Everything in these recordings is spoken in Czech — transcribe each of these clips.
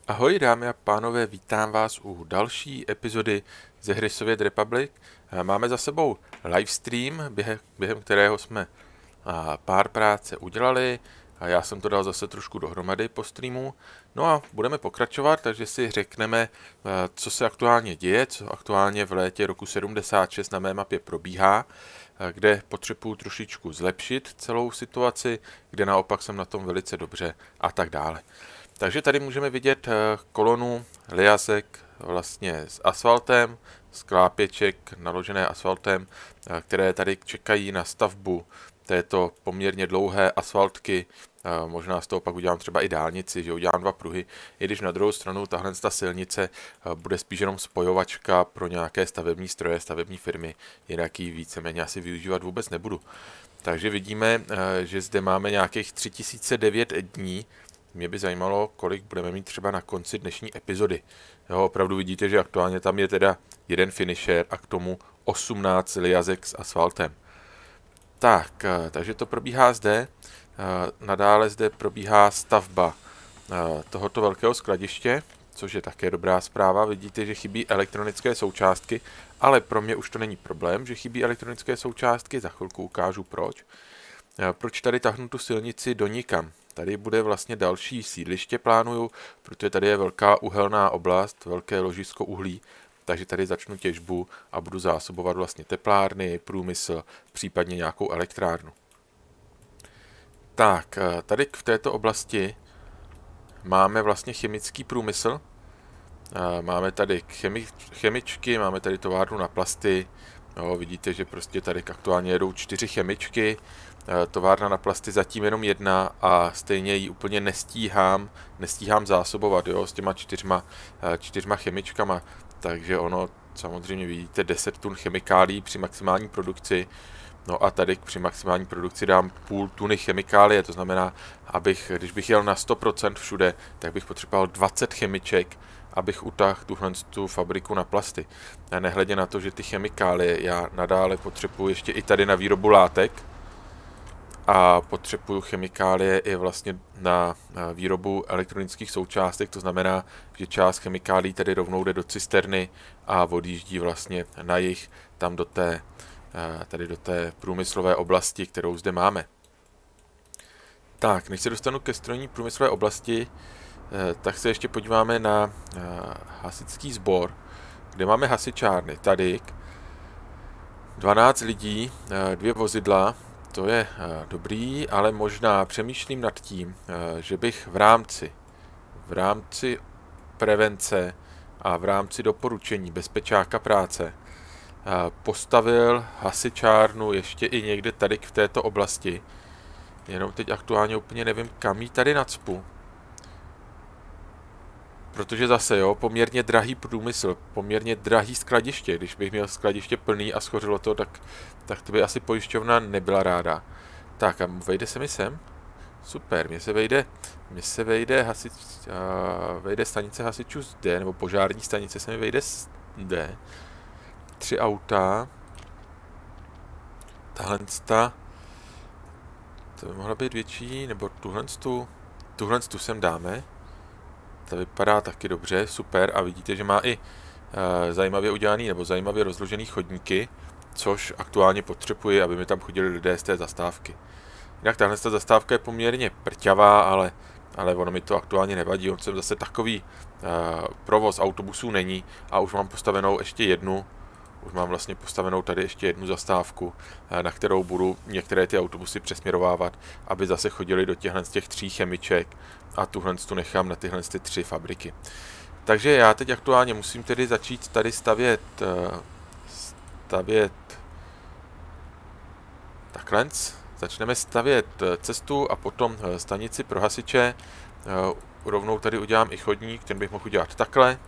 Ahoj dámy a pánové, vítám vás u další epizody ze hry Soviet Republic. Máme za sebou livestream, během kterého jsme pár práce udělali a já jsem to dal zase trošku dohromady po streamu. No a budeme pokračovat, takže si řekneme, co se aktuálně děje, co aktuálně v létě roku 76 na mé mapě probíhá, kde potřebuji trošičku zlepšit celou situaci, kde naopak jsem na tom velice dobře a tak dále. Takže tady můžeme vidět kolonu liasek vlastně s asfaltem, sklápěček naložené asfaltem, které tady čekají na stavbu této poměrně dlouhé asfaltky. Možná z toho pak udělám třeba i dálnici, že udělám 2 pruhy, i když na druhou stranu tahle silnice bude spíš jenom spojovačka pro nějaké stavební stroje, stavební firmy, jinak ji víceméně asi využívat vůbec nebudu. Takže vidíme, že zde máme nějakých 3009 dní. Mě by zajímalo, kolik budeme mít třeba na konci dnešní epizody. Jo, opravdu vidíte, že aktuálně tam je teda jeden finisher a k tomu 18 liazek s asfaltem. Tak, takže to probíhá zde. Nadále zde probíhá stavba tohoto velkého skladiště, což je také dobrá zpráva. Vidíte, že chybí elektronické součástky, ale pro mě už to není problém, že chybí elektronické součástky. Za chvilku ukážu proč. Proč tady tahnu tu silnici do nikam? Tady bude vlastně další sídliště plánuju, protože tady je velká uhelná oblast, velké ložisko uhlí, takže tady začnu těžbu a budu zásobovat vlastně teplárny, průmysl, případně nějakou elektrárnu. Tak, tady v této oblasti máme vlastně chemický průmysl. Máme tady chemičky, máme tady továrnu na plasty. Jo, vidíte, že prostě tady aktuálně jedou 4 chemičky. Továrna na plasty zatím jenom 1 a stejně ji úplně nestíhám zásobovat, jo, s těma 4 chemičkama. Takže ono, samozřejmě vidíte, 10 tun chemikálí při maximální produkci. No a tady při maximální produkci dám půl tuny chemikálie, to znamená, když bych jel na 100% všude, tak bych potřeboval 20 chemiček, abych utáhl tu fabriku na plasty. A nehledě na to, že ty chemikálie já nadále potřebuji ještě i tady na výrobu látek a potřebuju chemikálie i vlastně na výrobu elektronických součástek, to znamená, že část chemikálí tady rovnou jde do cisterny a odjíždí vlastně na jih tam tady do té průmyslové oblasti, kterou zde máme. Tak, než se dostanu ke strojní průmyslové oblasti, tak se ještě podíváme na hasičský sbor, kde máme hasičárny. Tady 12 lidí, 2 vozidla, to je dobrý, ale možná přemýšlím nad tím, že bych v rámci prevence a v rámci doporučení bezpečáka práce postavil hasičárnu ještě i někde tady v této oblasti. Jenom teď aktuálně úplně nevím, kam jí tady nacpu. Protože zase, jo, poměrně drahý průmysl, poměrně drahý skladiště. Když bych měl skladiště plný a schořilo to, tak to by asi pojišťovna nebyla ráda. Tak a vejde se mi sem? Super, mně se vejde stanice hasičů zde, nebo požární stanice se mi vejde zde. 3 auta. To by mohla být větší, nebo tuhle sem dáme. Ta vypadá taky dobře, super, a vidíte, že má i zajímavě udělaný nebo zajímavě rozložený chodníky, což aktuálně potřebuji, aby mi tam chodili lidé z té zastávky. Jinak tahle zastávka je poměrně prťavá, ale ono mi to aktuálně nevadí, on sem zase takový provoz autobusů není a už mám postavenou ještě jednu. Už mám vlastně postavenou tady ještě jednu zastávku, na kterou budu některé ty autobusy přesměrovávat, aby zase chodili do těch 3 chemiček a tuhle tu nechám na tyhle 3 fabriky. Takže já teď aktuálně musím tedy začít tady stavět takhle. Začneme stavět cestu a potom stanici pro hasiče. Rovnou tady udělám i chodník, ten bych mohl udělat takhle.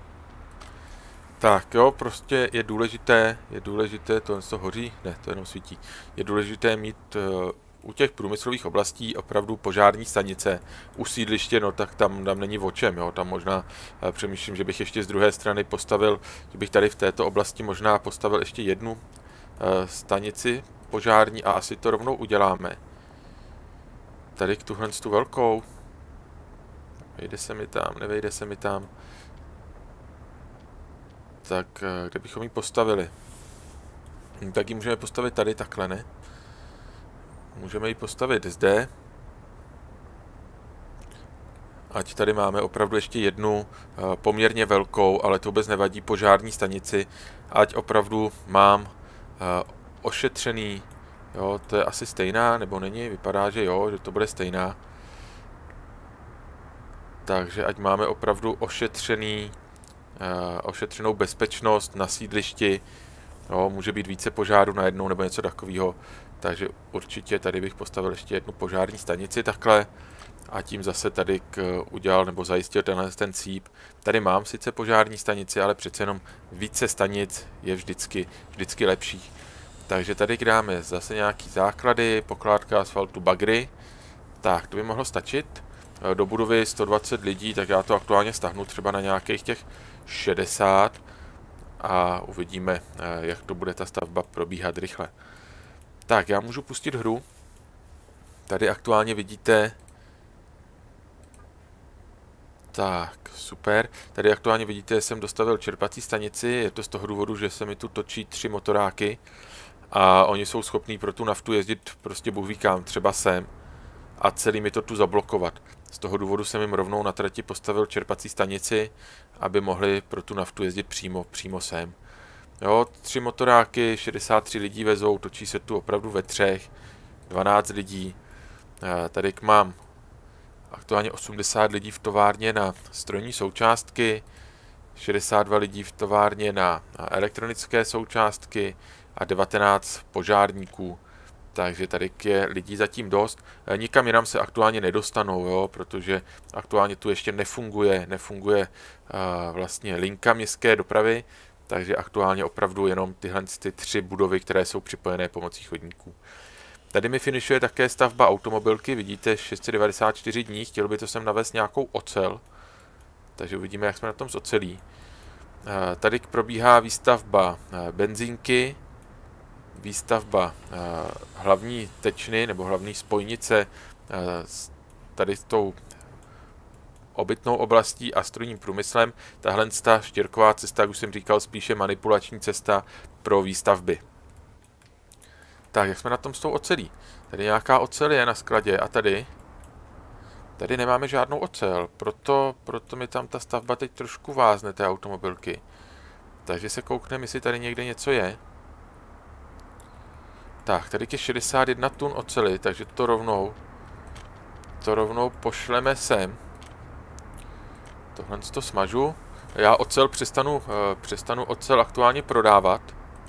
Tak jo, prostě je důležité, to hoří, ne, to jenom svítí, je důležité mít u těch průmyslových oblastí opravdu požární stanice, u sídliště, no tak tam není o čem, jo, tam možná přemýšlím, že bych ještě z druhé strany že bych tady v této oblasti možná postavil ještě jednu stanici požární a asi to rovnou uděláme. Tady k tu velkou, Vejde se mi tam, nevejde se mi tam. Tak kde bychom ji postavili? Tak ji můžeme postavit tady, takhle, ne? Můžeme ji postavit zde. Ať tady máme opravdu ještě jednu poměrně velkou, ale to vůbec nevadí, požární stanici. Ať opravdu mám ošetřený, jo, to je asi stejná, nebo není? Vypadá, že jo, že to bude stejná. Takže ať máme opravdu ošetřenou bezpečnost na sídlišti. Jo, může být více požárů najednou nebo něco takového. Takže určitě tady bych postavil ještě jednu požární stanici takhle. A tím zase tady udělal nebo zajistil ten cíp. Tady mám sice požární stanici, ale přece jenom více stanic je vždycky lepší. Takže tady dáme zase nějaký základy, pokládka asfaltu, bagry. Tak, to by mohlo stačit. Do budovy 120 lidí, tak já to aktuálně stáhnu třeba na nějakých těch 60. A uvidíme, jak to bude ta stavba probíhat rychle. Tak, já můžu pustit hru. Tady aktuálně vidíte... Tak, super. Tady aktuálně vidíte, že jsem dostavil čerpací stanici. Je to z toho důvodu, že se mi tu točí 3 motoráky. A oni jsou schopní pro tu naftu jezdit prostě bůh ví kam, třeba sem. A celý mi to tu zablokovat. Z toho důvodu jsem jim rovnou na trati postavil čerpací stanici, aby mohli pro tu naftu jezdit přímo sem. Jo, 3 motoráky, 63 lidí vezou, točí se tu opravdu ve 3, 12 lidí. Tady mám aktuálně 80 lidí v továrně na strojní součástky, 62 lidí v továrně na elektronické součástky a 19 požárníků. Takže tady je lidí zatím dost. Nikam jinam se aktuálně nedostanou, jo, protože aktuálně tu ještě nefunguje vlastně linka městské dopravy, takže aktuálně opravdu jenom tyhle 3 budovy, které jsou připojené pomocí chodníků. Tady mi finišuje také stavba automobilky, vidíte 694 dní, chtěl by to sem navést nějakou ocel, takže uvidíme, jak jsme na tom s ocelí. Tady probíhá výstavba benzínky, výstavba hlavní tečny nebo hlavní spojnice tady s tou obytnou oblastí a strojním průmyslem. Tahle štěrková cesta, jak už jsem říkal, spíše manipulační cesta pro výstavby. Tak, jak jsme na tom s tou ocelí? Tady nějaká ocel je na skladě a tady nemáme žádnou ocel, proto mi tam ta stavba teď trošku vázne, té automobilky. Takže se koukneme, jestli tady někde něco je. Tak, tady je 61 tun oceli, takže to rovnou pošleme sem. Tohle to smažu. Já ocel přestanu ocel aktuálně prodávat.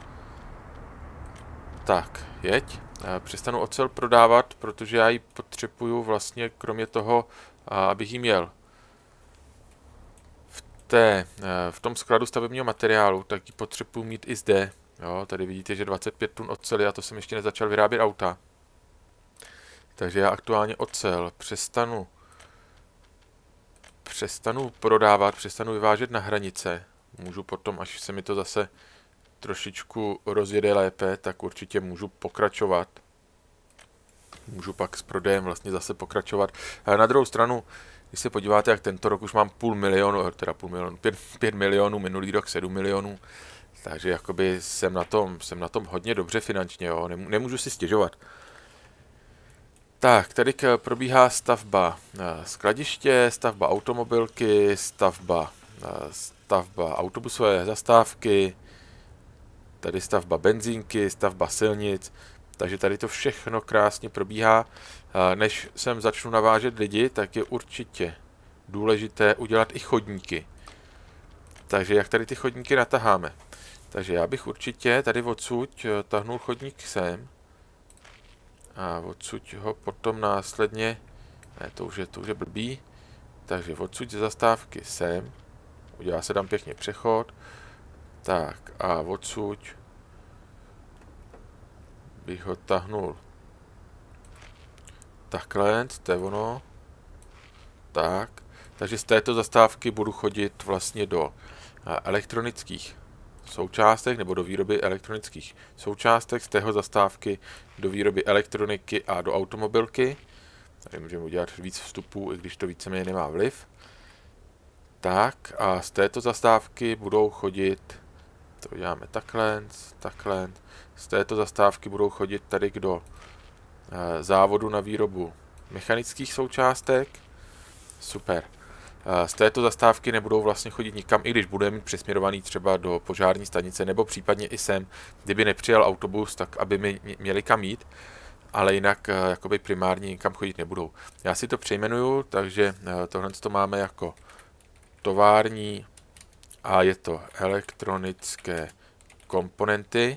Tak, jeď. Přestanu ocel prodávat, protože já ji potřebuju vlastně kromě toho, abych ji měl v tom skladu stavebního materiálu, tak ji potřebuji mít i zde. Jo, tady vidíte, že 25 tun oceli, a to jsem ještě nezačal vyrábět auta. Takže já aktuálně ocel přestanu prodávat, přestanu vyvážet na hranice. Můžu potom, až se mi to zase trošičku rozjede lépe, tak určitě můžu pokračovat. Můžu pak s prodejem vlastně zase pokračovat. A na druhou stranu, když se podíváte, jak tento rok už mám 5 milionů, minulý rok 7 milionů, takže jakoby jsem na tom hodně dobře finančně, jo, nemůžu si stěžovat. Tak, tady probíhá stavba skladiště, stavba automobilky, stavba autobusové zastávky, tady stavba benzínky, stavba silnic, takže tady to všechno krásně probíhá. Než sem začnu navážet lidi, tak je určitě důležité udělat i chodníky. Takže jak tady ty chodníky nataháme? Takže já bych určitě tady odsud tahnul chodník sem a odsud ho potom následně, ne, to už je blbý, takže odsud ze zastávky sem, udělá se tam pěkně přechod, tak a odsud bych ho tahnul takhle, to je ono, tak, takže z této zastávky budu chodit vlastně do elektronických součástek nebo do výroby elektronických součástek, z tého zastávky do výroby elektroniky a do automobilky. Tady můžeme udělat víc vstupů, i když to víceméně nemá vliv. Tak a z této zastávky budou chodit, to děláme takhle, takhle, z této zastávky budou chodit tady do závodu na výrobu mechanických součástek. Super. Z této zastávky nebudou vlastně chodit nikam, i když budeme mít přesměrovaný třeba do požární stanice, nebo případně i sem, kdyby nepřijel autobus, tak aby mi měli kam jít, ale jinak jakoby primárně nikam chodit nebudou. Já si to přejmenuju, takže tohle to máme jako tovární a je to elektronické komponenty,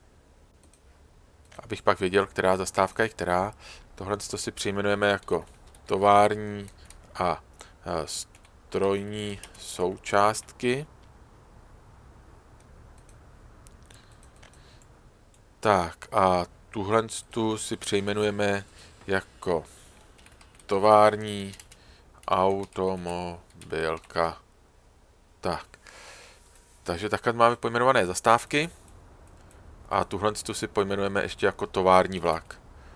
abych pak věděl, která zastávka je která. Tohle to si přejmenujeme jako tovární a strojní součástky. Tak a tuhle si přejmenujeme jako tovární automobilka. Tak. Takže takhle máme pojmenované zastávky. A tuhle si pojmenujeme ještě jako tovární vlak.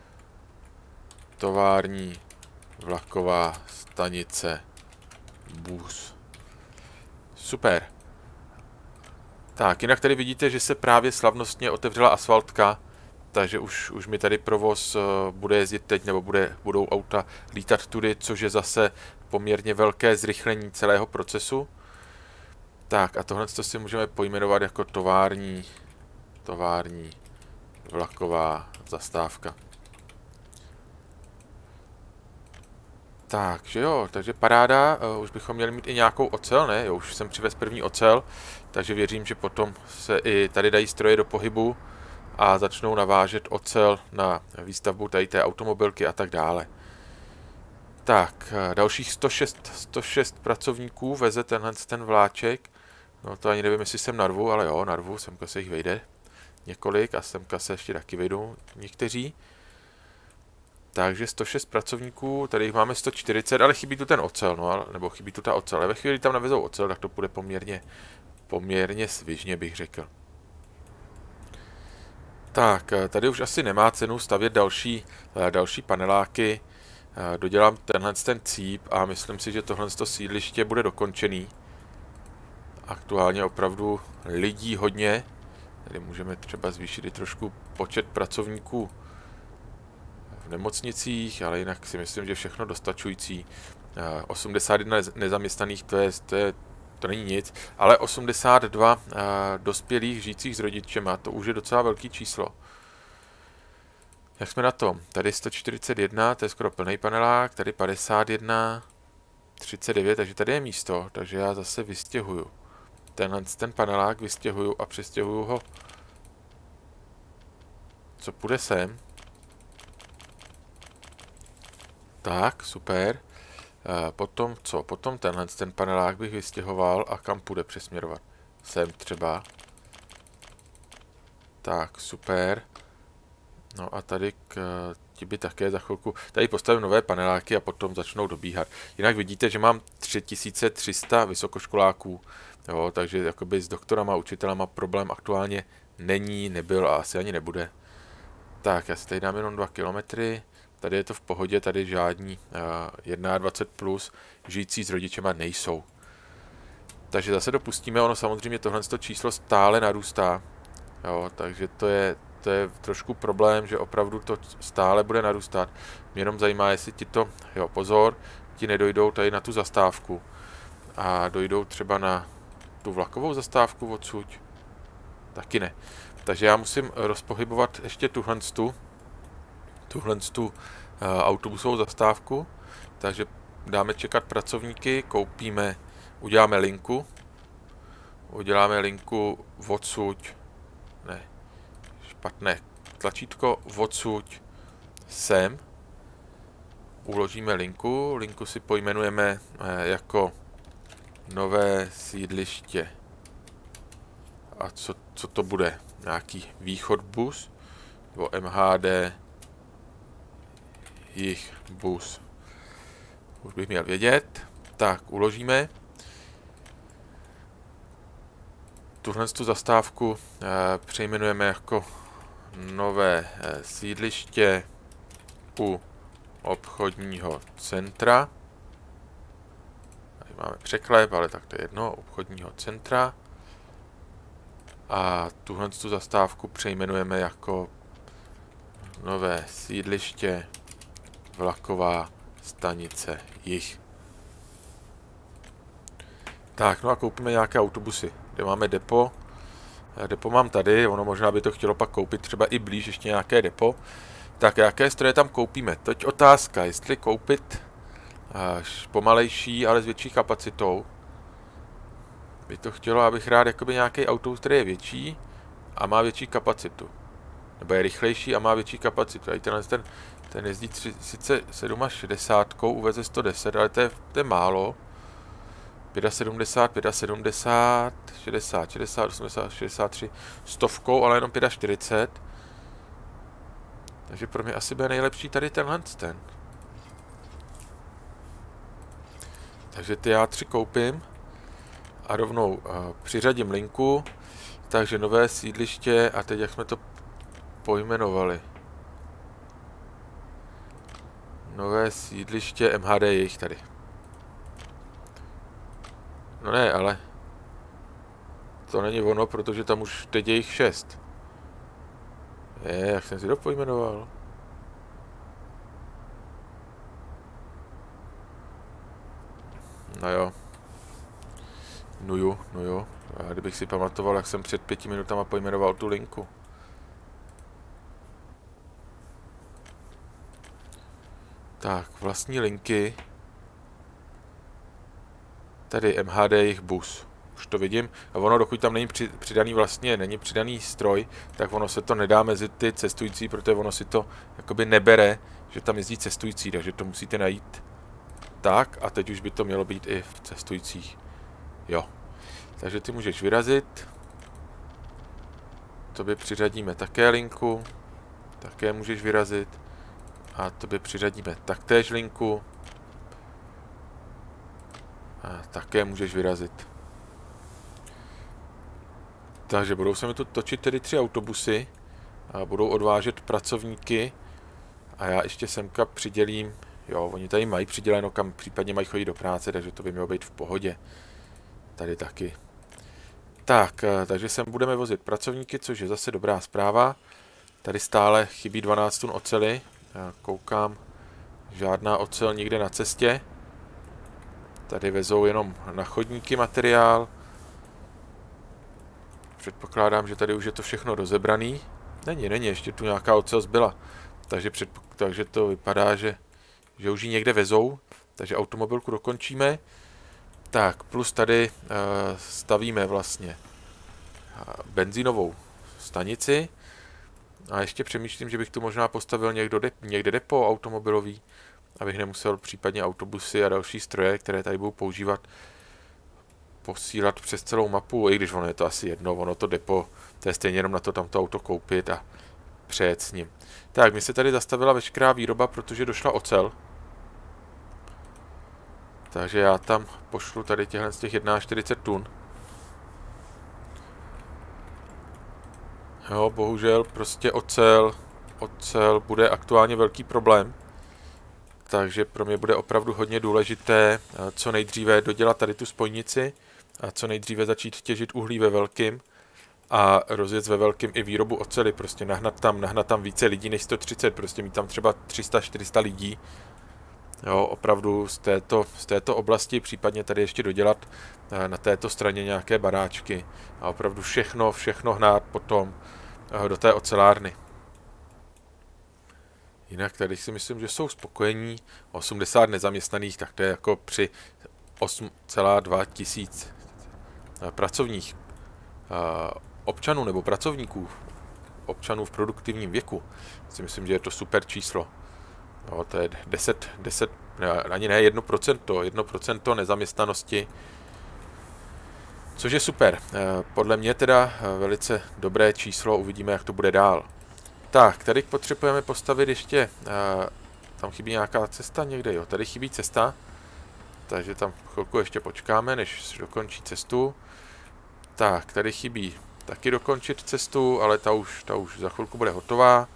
Tovární vlaková stanice bus. Super. Tak, jinak tady vidíte, že se právě slavnostně otevřela asfaltka, takže už mi tady provoz bude jezdit teď, nebo budou auta lítat tudy, což je zase poměrně velké zrychlení celého procesu. Tak a tohle si můžeme pojmenovat jako tovární vlaková zastávka. Takže jo, takže paráda, už bychom měli mít i nějakou ocel, ne? Jo, už jsem přivez první ocel, takže věřím, že potom se i tady dají stroje do pohybu a začnou navážet ocel na výstavbu tady té automobilky a tak dále. Tak, dalších 106 pracovníků veze ten vláček. No to ani nevím, jestli jsem narvu, ale jo, narvu, semka se jich vejde několik a semka se ještě taky vejdou někteří. Takže 106 pracovníků, tady jich máme 140, ale chybí tu ten ocel, no, nebo chybí tu ta ocel. A ve chvíli, kdy tam navezou ocel, tak to bude poměrně svižně, bych řekl. Tak, tady už asi nemá cenu stavět další paneláky. Dodělám ten cíp a myslím si, že tohle sídliště bude dokončený. Aktuálně opravdu lidí hodně. Tady můžeme třeba zvýšit i trošku počet pracovníků v nemocnicích, ale jinak si myslím, že všechno dostačující. 81 nezaměstnaných, to není nic, ale 82 dospělých žijících s rodičema, to už je docela velký číslo. Jak jsme na tom? Tady 141, to je skoro plný panelák, tady 51, 39, takže tady je místo, takže já zase vystěhuju. Ten panelák vystěhuju a přestěhuju ho, co půjde sem. Tak, super. Potom co? Potom ten panelák bych vystěhoval a kam půjde přesměrovat? Sem třeba. Tak, super. No a tady ti by také za chvilku... Tady postavím nové paneláky a potom začnou dobíhat. Jinak vidíte, že mám 3300 vysokoškoláků. Jo, takže jakoby s doktorama, učitelama problém aktuálně nebyl a asi ani nebude. Tak, já si tady dám jenom 2 kilometry. Tady je to v pohodě, tady žádní 21 plus žijící s rodičema nejsou. Takže zase dopustíme, ono samozřejmě tohle číslo stále narůstá. Jo, takže to je trošku problém, že opravdu to stále bude narůstat. Mě jenom zajímá, jestli pozor, ti nedojdou tady na tu zastávku a dojdou třeba na tu vlakovou zastávku odsud. Taky ne. Takže já musím rozpohybovat ještě tuhle autobusovou zastávku, takže dáme čekat pracovníky, uděláme linku odsud, ne, špatné tlačítko, odsud sem, uložíme linku si pojmenujeme jako nové sídliště. A co to bude? Nějaký východ bus? Nebo MHD jich bus. Už bych měl vědět. Tak, uložíme. Tuhle zastávku přejmenujeme jako nové sídliště u obchodního centra. máme překlep, ale tak to je jedno, obchodního centra. A tuhle tu zastávku přejmenujeme jako nové sídliště, vlaková stanice Jih. Tak, no a koupíme nějaké autobusy, kde máme depo. Depo mám tady, ono možná by to chtělo pak koupit třeba i blíž ještě nějaké depo. Tak, jaké stroje tam koupíme? Teď otázka, jestli koupit pomalejší, ale s větší kapacitou. By to chtělo, abych rád jakoby nějaký autobus, který je větší a má větší kapacitu. Nebo je rychlejší a má větší kapacitu. Tady ten jezdí sice 67, uveze 110, ale to je málo. 75, 70, 60, 60, 80, 63, 100, ale jenom 45. Takže pro mě asi bude nejlepší tady tenhle ten. Takže ty já 3 koupím a rovnou přiřadím linku. Takže nové sídliště a teď jak jsme to pojmenovali. Nové sídliště MHD je jich tady. No ne, ale to není ono, protože tam už teď je jich 6. Jak jsem si to pojmenoval? No jo. No jo. A kdybych si pamatoval, jak jsem před 5 minutama pojmenoval tu linku. Tak, vlastní linky. Tady MHD jich bus. Už to vidím. A ono, dokud tam není přidaný vlastně, není přidaný stroj, tak ono se to nedá mezi ty cestující, protože ono si to jakoby nebere, že tam jezdí cestující, takže to musíte najít. Tak, a teď už by to mělo být i v cestujících. Jo. Takže ty můžeš vyrazit. Tobě přiřadíme také linku. Také můžeš vyrazit. A tobě přiřadíme taktéž linku. A také můžeš vyrazit. Takže budou se mi tu točit tedy 3 autobusy. A budou odvážet pracovníky. A já ještě semka přidělím. Jo, oni tady mají přiděleno, kam případně mají chodit do práce, takže to by mělo být v pohodě. Tady taky. Tak, takže sem budeme vozit pracovníky, což je zase dobrá zpráva. Tady stále chybí 12 tun oceli. Já koukám, žádná ocel nikde na cestě. Tady vezou jenom na chodníky materiál. Předpokládám, že tady už je to všechno rozebraný. Není, ještě tu nějaká ocel zbyla. Takže to vypadá, že už ji někde vezou. Takže automobilku dokončíme. Tak, plus tady stavíme vlastně benzínovou stanici. A ještě přemýšlím, že bych tu možná postavil někde depo automobilový, abych nemusel případně autobusy a další stroje, které tady budou používat, posílat přes celou mapu, i když ono je to asi jedno, ono to depo, to je stejně jenom na to tamto auto koupit a přejet s ním. Tak, mi se tady zastavila veškerá výroba, protože došla ocel. Takže já tam pošlu tady těchhle z těch 41 tun. Jo, bohužel prostě ocel bude aktuálně velký problém. Takže pro mě bude opravdu hodně důležité co nejdříve dodělat tady tu spojnici a co nejdříve začít těžit uhlí ve velkým a rozjet ve velkým i výrobu oceli. Prostě nahnat tam více lidí než 130, prostě mít tam třeba 300-400 lidí. Jo, opravdu z této oblasti, případně tady ještě dodělat na této straně nějaké baráčky a opravdu všechno hnát potom do té ocelárny. Jinak tady si myslím, že jsou spokojení. 80 nezaměstnaných, tak to je jako při 8,2 tisíc pracovních občanů nebo pracovníků, občanů v produktivním věku. Si myslím, že je to super číslo. No, to je 10, ani ne 1% nezaměstnanosti, což je super. Podle mě teda velice dobré číslo, uvidíme, jak to bude dál. Tak, tady potřebujeme postavit ještě, tam chybí nějaká cesta někde, jo, tady chybí cesta, takže tam chvilku ještě počkáme, než dokončí cestu. Tak, tady chybí taky dokončit cestu, ale ta už za chvilku bude hotová.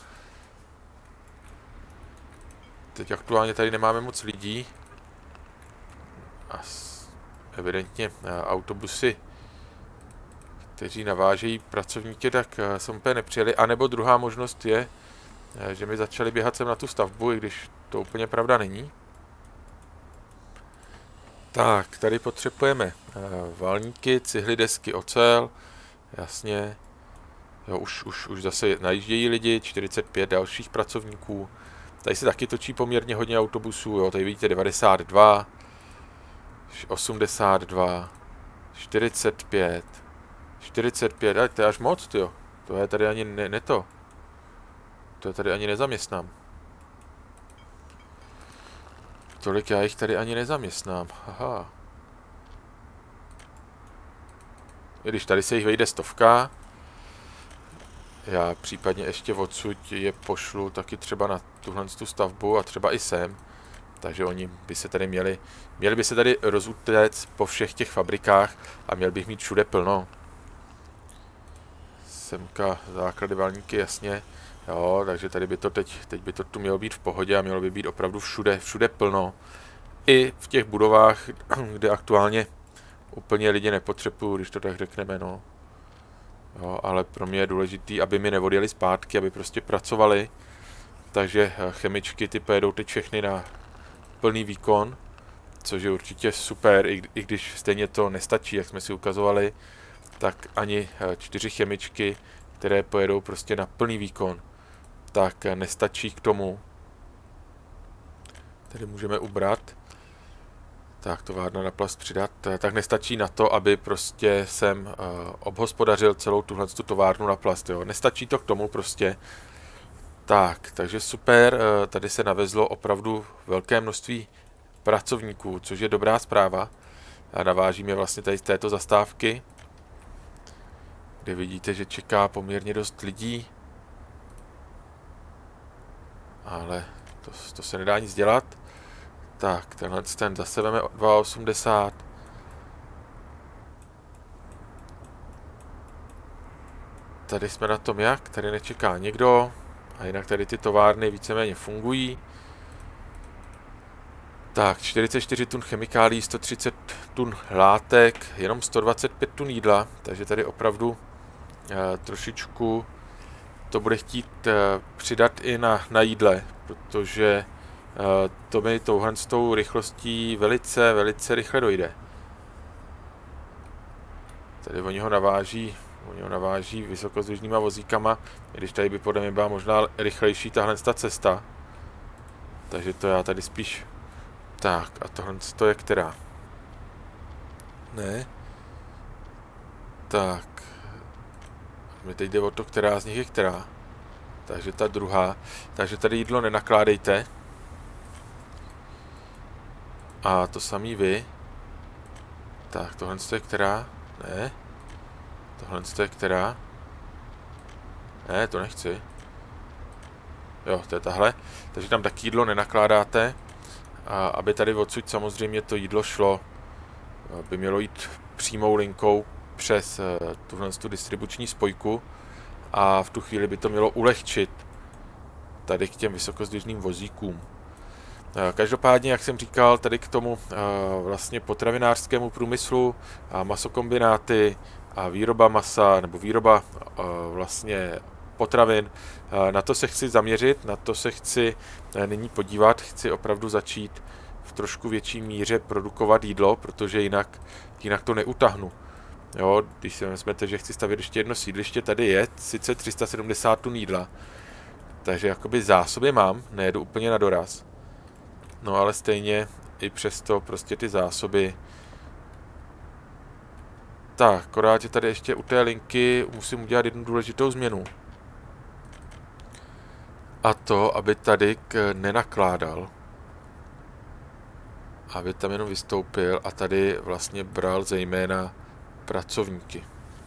Teď aktuálně tady nemáme moc lidí. evidentně autobusy, kteří navážejí pracovníky, tak jsem úplně nepřijeli. A nebo druhá možnost je, že mi začali běhat sem na tu stavbu, i když to úplně pravda není. Tak, tady potřebujeme valníky, cihly, desky, ocel, jasně. Jo, už zase najíždějí lidi, 45 dalších pracovníků. Tady se taky točí poměrně hodně autobusů, jo, tady vidíte 92, 82, 45, 45, ale to je až moc, jo. To je tady ani ne to. To je tady ani nezaměstnám. Tolik já jich tady ani nezaměstnám, aha. I když tady se jich vejde 100, já případně ještě odsud je pošlu taky třeba na tuhle stavbu a třeba i sem. Takže oni by se tady měli by se tady rozutéct po všech těch fabrikách a měl bych mít všude plno. Semka, základy, valníky, jasně. Jo, takže tady by to teď by to tu mělo být v pohodě a mělo by být opravdu všude plno. I v těch budovách, kde aktuálně úplně lidi nepotřebují, když to tak řekneme, no. Jo, ale pro mě je důležitý, aby mi neodjeli zpátky, aby prostě pracovali. Takže chemičky ty pojedou teď všechny na plný výkon, což je určitě super, i když stejně to nestačí, jak jsme si ukazovali, tak ani 4 chemičky, které pojedou prostě na plný výkon, tak nestačí k tomu. Tady můžeme ubrat. Tak, továrna na plast přidat. Tak nestačí na to, aby prostě jsem obhospodařil celou tuhle továrnu na plast. Jo. Nestačí to k tomu prostě. Tak, takže super. Tady se navezlo opravdu velké množství pracovníků, což je dobrá zpráva. A navážím je vlastně tady z této zastávky, kde vidíte, že čeká poměrně dost lidí. Ale to se nedá nic dělat. Tak, tenhle ten zase veme 2,80. Tady jsme na tom jak? Tady nečeká nikdo. A jinak tady ty továrny víceméně fungují. Tak, 44 tun chemikálí, 130 tun látek, jenom 125 tun jídla. Takže tady opravdu trošičku to bude chtít přidat i na jídle, protože to mi touhle s tou rychlostí velice rychle dojde. Tady oni ho naváží vysokozdvižnýma vozíkama, i když tady by podle mě byla možná rychlejší tahle cesta. Takže to já tady spíš... Tak, a tohle to je která? Ne. Tak. Mi teď jde o to, která z nich je která. Takže ta druhá. Takže tady jídlo nenakládejte. A to samý vy. Tak, tohle je která? Ne. Tohle je která? Ne, to nechci. Jo, to je tahle. Takže tam taky jídlo nenakládáte. A aby tady odsud samozřejmě to jídlo šlo, by mělo jít přímou linkou přes tuhle distribuční spojku. A v tu chvíli by to mělo ulehčit tady k těm vysokozdvižným vozíkům. Každopádně, jak jsem říkal, tady k tomu vlastně potravinářskému průmyslu, masokombináty a výroba masa, nebo výroba vlastně potravin, na to se chci zaměřit, na to se chci nyní podívat, chci opravdu začít v trošku větší míře produkovat jídlo, protože jinak to neutahnu. Jo, když si vezmete, že chci stavět ještě jedno sídliště, tady je sice 370 tun jídla, takže jakoby zásoby mám, nejedu úplně na doraz. No ale stejně i přesto prostě ty zásoby. Tak, akorát je tady ještě u té linky musím udělat jednu důležitou změnu. A to, aby tady nenakládal. Aby tam jenom vystoupil a tady vlastně bral zejména pracovníky.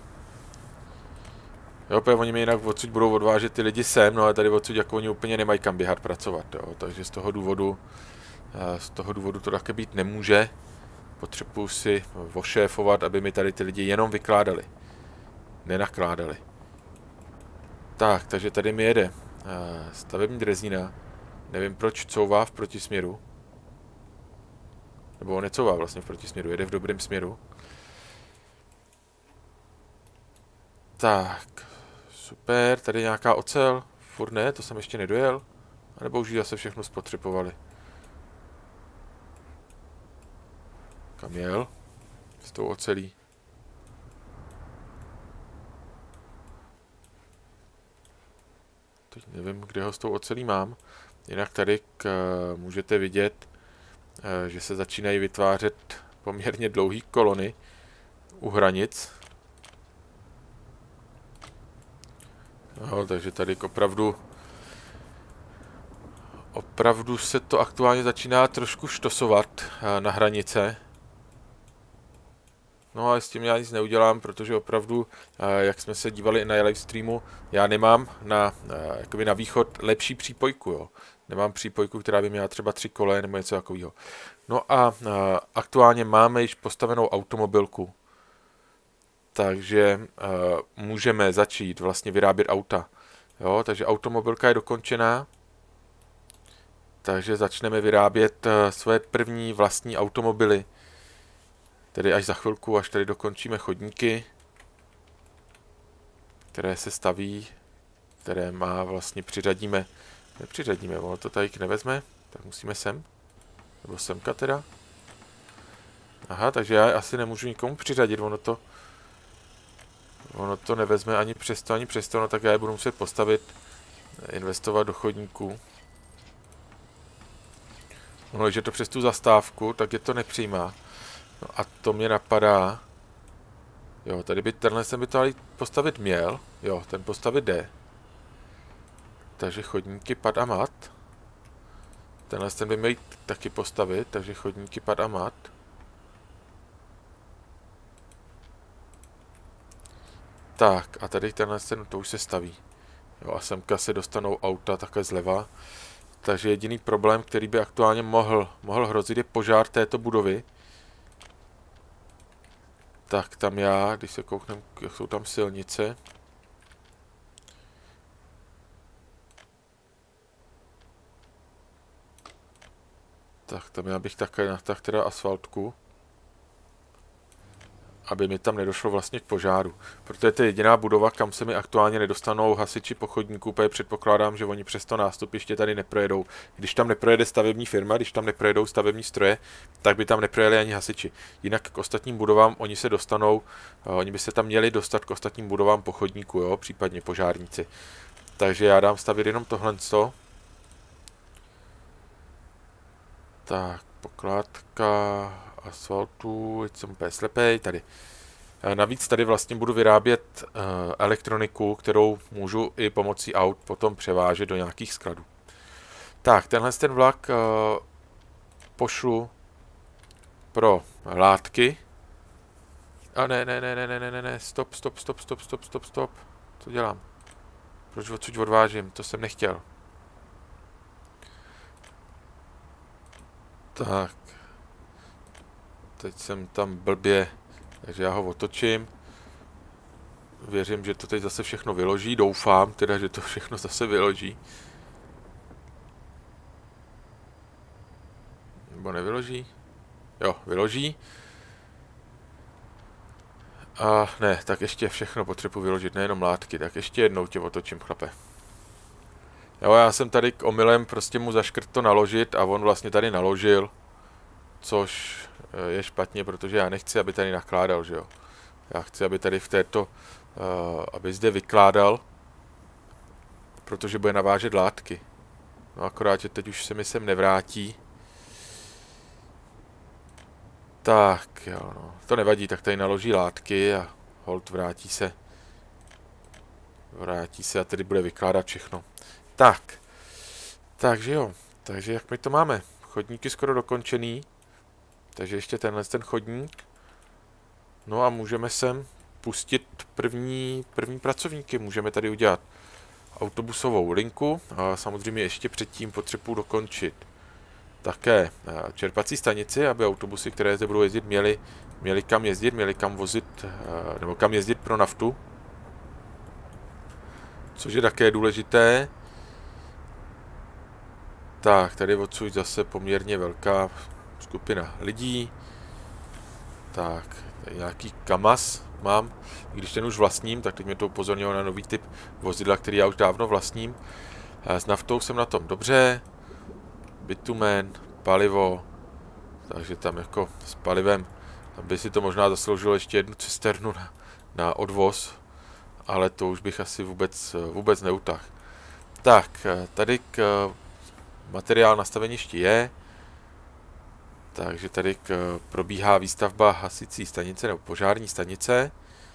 Jo, protože oni mi jinak odsud budou odvážet ty lidi sem, no ale tady odsud jako oni úplně nemají kam běhat pracovat, jo. Takže z toho důvodu to také být nemůže. Potřebuji si ošéfovat, aby mi tady ty lidi jenom vykládali. Nenakládali. Tak, takže tady mi jede stavební drezína. Nevím, proč couvá v protisměru. Nebo on necouvá vlastně v protisměru, jede v dobrém směru. Tak, super, tady nějaká ocel. Furt ne, to jsem ještě nedojel. A nebo už ji zase všechno spotřebovali. Kam jel? S tou ocelí. Teď nevím, kde ho s tou ocelí mám. Jinak tady můžete vidět, že se začínají vytvářet poměrně dlouhý kolony u hranic. No, takže tady opravdu se to aktuálně začíná trošku štosovat na hranice. No ale s tím já nic neudělám, protože opravdu, jak jsme se dívali i na live streamu, já nemám jakoby na východ lepší přípojku, jo. Nemám přípojku, která by měla třeba 3 koleje nebo něco takového. No a aktuálně máme již postavenou automobilku. Takže můžeme začít vlastně vyrábět auta. Jo, takže automobilka je dokončená. Takže začneme vyrábět své první vlastní automobily. Tedy až za chvilku, až tady dokončíme chodníky, které se staví, které má vlastně nepřiřadíme, ono to tady nevezme, tak musíme sem, nebo semka teda. Aha, takže já asi nemůžu nikomu přiřadit, ono to nevezme ani přesto, no tak já je budu muset postavit, investovat do chodníků. No, když je to přes tu zastávku, tak je to nepřijímá. No a to mě napadá. Jo, tenhle jsem by to ale postavit měl. Jo, ten postavit jde. Takže chodníky pad a mat. Tenhle ten by měl taky postavit, takže chodníky pad a mat. Tak, a tady tenhle to už se staví. Jo, a semka se dostanou auta takhle zleva. Takže jediný problém, který by aktuálně mohl hrozit, je požár této budovy. Tak tam když se kouknem, jak jsou tam silnice. Tak tam já bych také natáhl teda asfaltku. Aby mi tam nedošlo vlastně k požáru. Protože to je jediná budova, kam se mi aktuálně nedostanou hasiči po chodníku, protože předpokládám, že oni přes to nástupiště tady neprojedou. Když tam neprojede stavební firma, když tam neprojedou stavební stroje, tak by tam neprojeli ani hasiči. Jinak k ostatním budovám oni se dostanou, oni by se tam měli dostat k ostatním budovám po chodníku, jo, případně požárníci. Takže já dám stavit jenom tohle. Tak, pokládka asfaltu, jsem úplně slepej, tady. Navíc tady vlastně budu vyrábět elektroniku, kterou můžu i pomocí aut potom převážet do nějakých skladů. Tak, ten vlak pošlu pro látky. A ne, stop. Co dělám? Proč odsud odvážím? To jsem nechtěl. Tak. Teď jsem tam blbě, takže já ho otočím. Věřím, že to teď zase všechno vyloží. Doufám teda, že to všechno zase vyloží. Nebo nevyloží? Jo, vyloží. A ne, tak ještě všechno potřebuji vyložit, nejenom látky. Tak ještě jednou tě otočím, chlape. Jo, já jsem tady k omylem prostě mu zaškrt to naložit a on vlastně tady naložil. Což je špatně, protože já nechci, aby tady nakládal, že jo. Já chci, aby tady v této, aby zde vykládal, protože bude navážet látky. No akorát, že teď už se mi sem nevrátí. Tak, jo, no. To nevadí, tak tady naloží látky a hold vrátí se. Vrátí se a tady bude vykládat všechno. Tak. Takže jo. Takže jak my to máme? Chodníky skoro dokončený. Takže ještě ten chodník. No a můžeme sem pustit první pracovníky. Můžeme tady udělat autobusovou linku. A samozřejmě ještě předtím potřebuji dokončit také čerpací stanici, aby autobusy, které zde budou jezdit, měly kam jezdit, měly kam vozit, nebo kam jezdit pro naftu. Což je také důležité. Tak, tady odsud zase poměrně velká skupina lidí. Tak, tady nějaký KAMAZ mám. I když ten už vlastním, tak teď mě to upozornilo na nový typ vozidla, který já už dávno vlastním. S naftou jsem na tom dobře. Bitumen, palivo. Takže tam jako s palivem, tam by si to možná zasloužilo ještě jednu cisternu na odvoz. Ale to už bych asi vůbec neutahl. Tak, tady materiál na staveništi je. Takže tady probíhá výstavba hasicí stanice nebo požární stanice.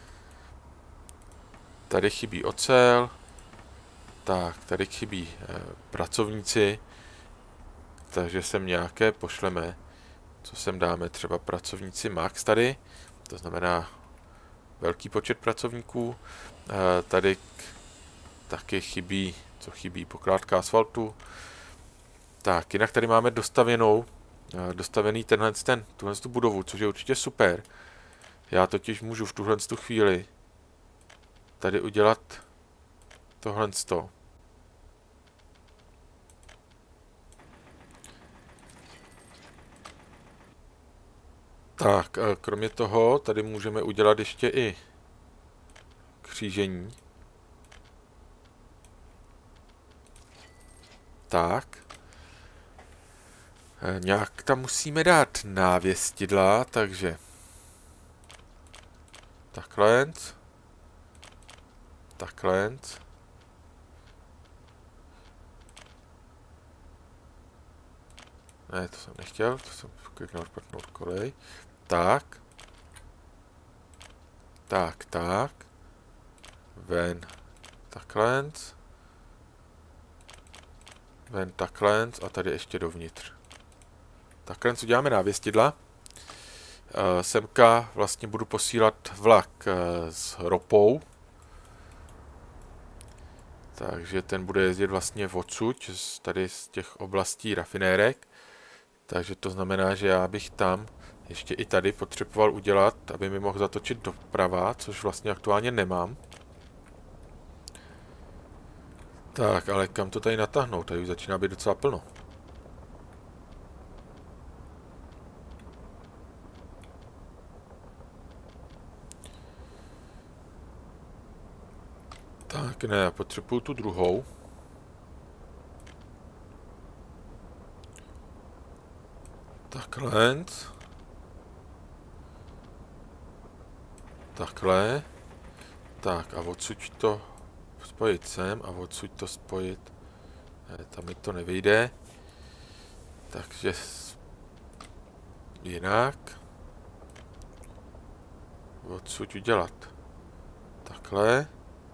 Tady chybí ocel. Tak, tady chybí pracovníci. Takže sem nějaké pošleme. Co sem dáme? Třeba pracovníci Max tady. To znamená velký počet pracovníků. Tady taky chybí, co chybí? Pokládka asfaltu. Tak, jinak tady máme dostavený tuhle tu budovu, což je určitě super. Já totiž můžu v tuhle chvíli tady udělat tohle. Tak, kromě toho tady můžeme udělat ještě i křížení. Tak. Nějak tam musíme dát návěstidla, takže takhle. Takhle. Ne, to jsem nechtěl, to jsem kliknul špatnou kolej. Tak. Tak. Ven. Takhle. Ven takhle a tady ještě dovnitř. Takhle uděláme návěstidla. Semka vlastně budu posílat vlak s ropou. Takže ten bude jezdit vlastně odsud, tady z těch oblastí rafinérek. Takže to znamená, že já bych tam ještě i tady potřeboval udělat, aby mi mohl zatočit doprava, což vlastně aktuálně nemám. Tak, ale kam to tady natáhnout? Tady už začíná být docela plno. Tak, ne, já potřebuju tu druhou. Takhle. Takhle. Tak a odsud to spojit sem a odsud to spojit. Ne, tam mi to nevyjde. Takže jinak. Odsud udělat takhle.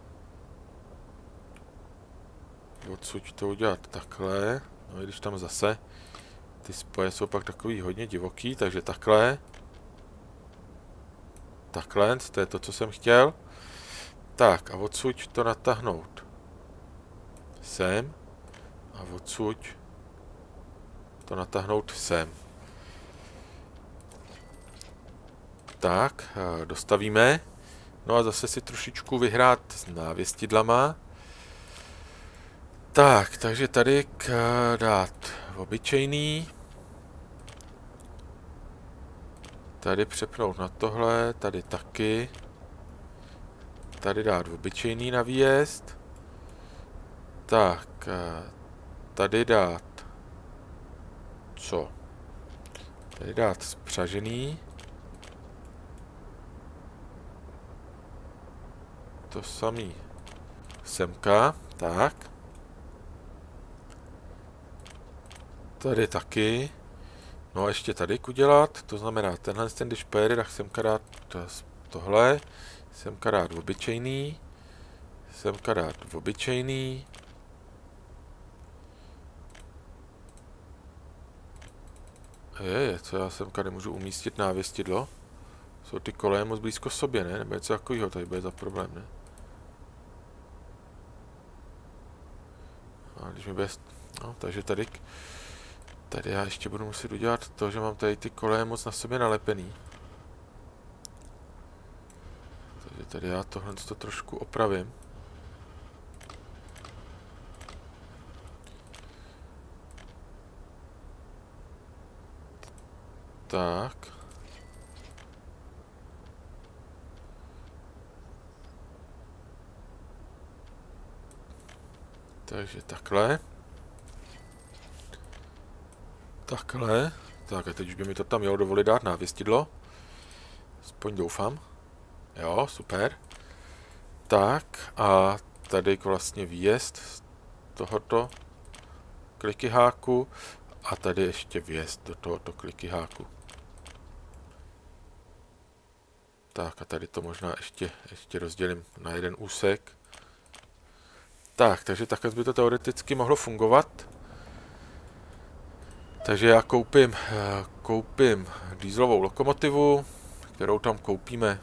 Odsud to udělat takhle. No i když tam zase ty spoje jsou pak takový hodně divoký, takže takhle. Takhle, to je to, co jsem chtěl. Tak a odsud to natáhnout sem. A odsud to natáhnout sem. Tak, dostavíme. No a zase si trošičku vyhrát s návěstidlama. Tak, takže tady dát obyčejný. Tady přepnout na tohle, tady taky. Tady dát obyčejný na výjezd. Tak, tady dát co? Tady dát spřažený. To samý semka, tak. Tady taky. No a ještě tady udělat, to znamená tenhle, když pojede, tak semka dát tohle. Semka dát obyčejný. Semka dát obyčejný. Co já semka nemůžu umístit návěstidlo? Jsou ty koleje moc blízko sobě, ne? Nebo něco takového tady bude za problém, ne? A když mi bude... No, takže tady já ještě budu muset udělat to, že mám tady ty koleje moc na sobě nalepený. Takže tady já tohle to trošku opravím. Tak. Takže takhle. Takhle. Tak a teď už by mi to tam mělo dovolit dát návěstidlo. Aspoň doufám. Jo, super. Tak a tady vlastně výjezd z tohoto klikyháku a tady ještě vjezd do tohoto klikyháku. Tak a tady to možná ještě rozdělím na jeden úsek. Tak, takže takhle by to teoreticky mohlo fungovat. Takže já koupím dieselovou lokomotivu, kterou tam koupíme.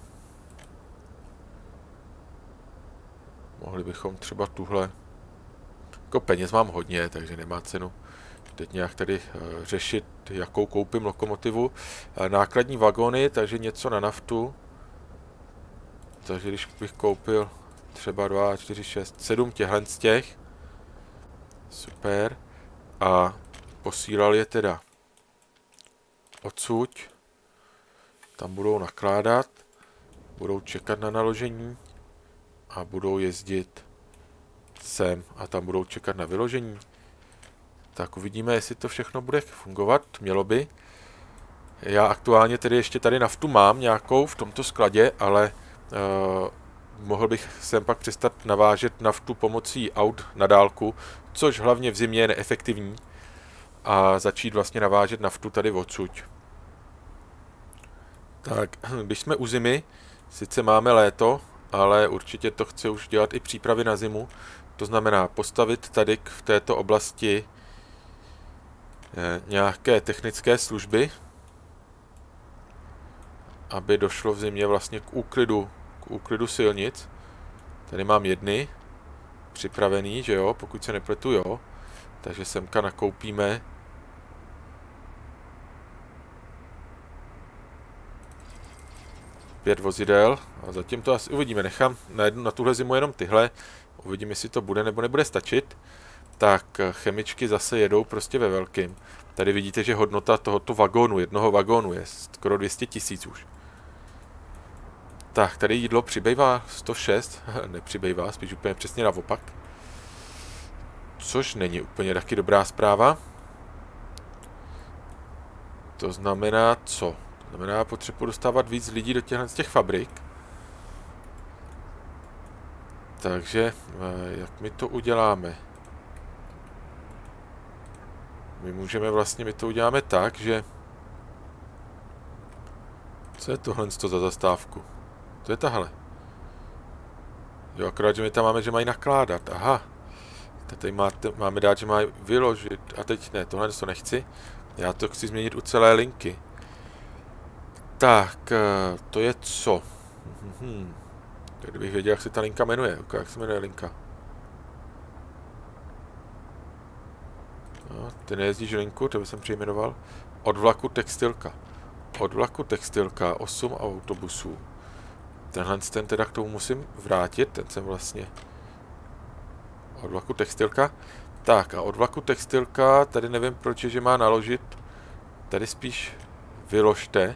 Mohli bychom třeba tuhle. Jako peněz mám hodně, takže nemá cenu teď nějak tady řešit, jakou koupím lokomotivu. Nákladní vagóny, takže něco na naftu. Takže když bych koupil třeba 2, 4, 6, 7 těchhle z těch. Super. A posílal je teda odsud. Tam budou nakládat, budou čekat na naložení a budou jezdit sem a tam budou čekat na vyložení. Tak uvidíme, jestli to všechno bude fungovat. Mělo by. Já aktuálně tedy ještě tady naftu mám nějakou v tomto skladě, ale mohl bych sem pak přestat navážet naftu pomocí aut na dálku, což hlavně v zimě je neefektivní, a začít vlastně navážet naftu tady odsud. Tak, když jsme u zimy, sice máme léto, ale určitě to chce už dělat i přípravy na zimu. To znamená postavit tady v této oblasti nějaké technické služby, aby došlo v zimě vlastně k úklidu silnic. Tady mám jedny připravený, že jo, pokud se nepletu, jo. Takže semka nakoupíme pět vozidel a zatím to asi uvidíme. Nechám na tuhle zimu jenom tyhle. Uvidím, jestli to bude nebo nebude stačit. Tak chemičky zase jedou prostě ve velkým. Tady vidíte, že hodnota tohoto vagónu, jednoho vagónu je skoro 200 000 už. Tak, tady jídlo přibývá 106, nepřibývá, spíš úplně přesně naopak. Což není úplně taky dobrá zpráva. To znamená co? To znamená, potřebuji dostávat víc lidí do těch fabrik. Takže, jak my to uděláme? My to uděláme tak, že... Co je tohle za zastávku? To je tahle. Jo, akorát, že my tam máme, že mají nakládat. Aha. Tady máme dát, že mají vyložit. A teď ne, tohle to nechci. Já to chci změnit u celé linky. Tak, to je co? Tak kdybych věděl, jak se ta linka jmenuje. Jak se jmenuje linka? No, ty nejezdíš linku, to bych jsem přejmenoval. Od vlaku textilka. Od vlaku textilka, 8 autobusů. Ten teda k tomu musím vrátit, ten jsem vlastně... Od vlaku textilka. Tak a od vlaku textilka, tady nevím proč je, že má naložit. Tady spíš vyložte.